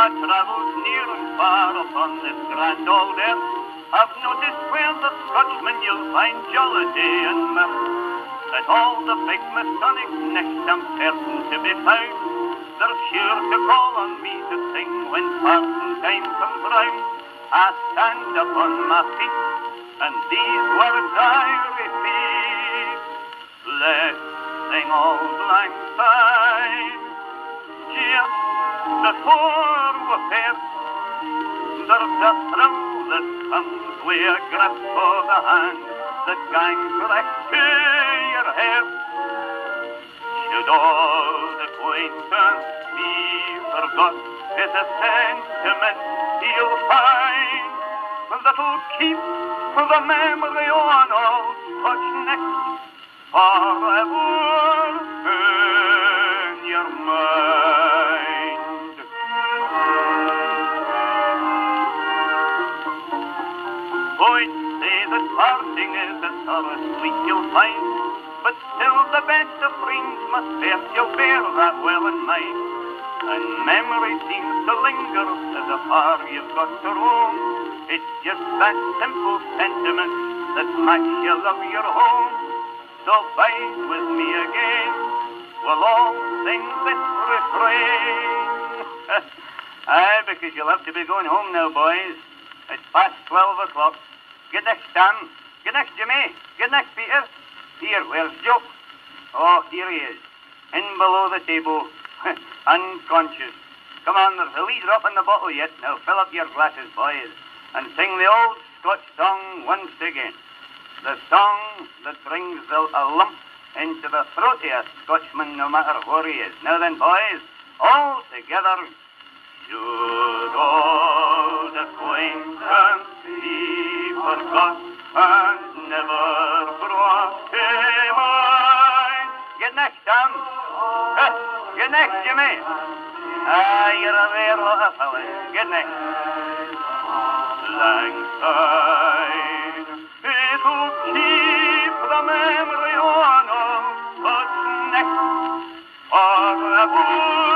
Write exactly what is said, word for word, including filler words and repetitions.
my travels near and far upon this grand old earth, I've noticed where the Scotchman you'll find jollity and mirth. At all the big Masonic nests I'm certain to be found, they're sure to call on me to sing when parting time comes round. I stand upon my feet, and these words I repeat. Let's sing Auld Lang Syne, just before we part. There's a thrill that comes with a grip for the hand that gangs right to your heart. Should old acquaintance be forgot, it's a sentiment you'll find that'll keep the memory on old Scotch next forever in your mind. Boys say that parting is the sorest sweet you'll find, but still the best of friends must bear, you'll bear that well in mind. And memory seems to linger as afar you've got to roam. It's just that simple sentiment that makes you love your home. So bide with me again, we'll all sing this refrain. Aye, because you'll have to be going home now, boys. It's past twelve o'clock. Good next, Stan. Good next, Jimmy. Good next, Peter. Here, where's Joe? Oh, here he is. In below the table. Unconscious. Come on, there's a wee drop in the bottle yet. Now fill up your glasses, boys, and sing the old Scotch song once again. The song that brings a, a lump into the throat of a Scotchman, no matter where he is. Now then, boys, all together. Should old acquaintance be forgot and never brought to mind? Get next, Tom. Uh, get next, Jimmy. Ah, you're a rare lot of fellas. Get next. Lang Syne, it'll keep the memory on of Scotch next forever.